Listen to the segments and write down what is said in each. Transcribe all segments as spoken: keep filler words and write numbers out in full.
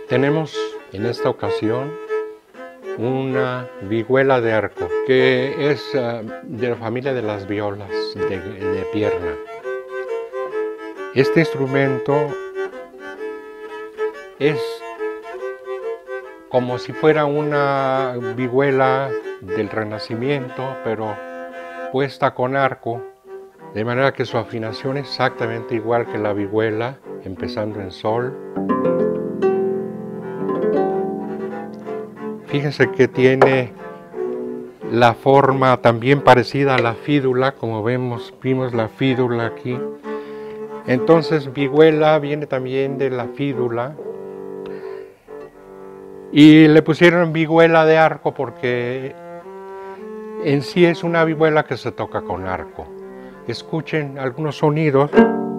Tenemos en esta ocasión una vihuela de arco, que es uh, de la familia de las violas de, de pierna. Este instrumento es como si fuera una vihuela del Renacimiento, pero puesta con arco, de manera que su afinación es exactamente igual que la vihuela, empezando en sol. Fíjense que tiene la forma también parecida a la fídula, como vemos, vimos la fídula aquí. Entonces, vihuela viene también de la fídula. Y le pusieron vihuela de arco porque en sí es una vihuela que se toca con arco. Escuchen algunos sonidos.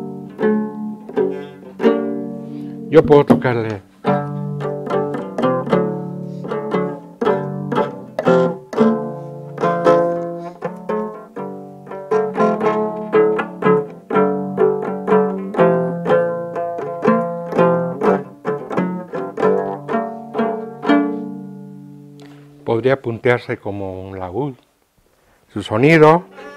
Yo puedo tocarle. Podría puntearse como un laúd. Su sonido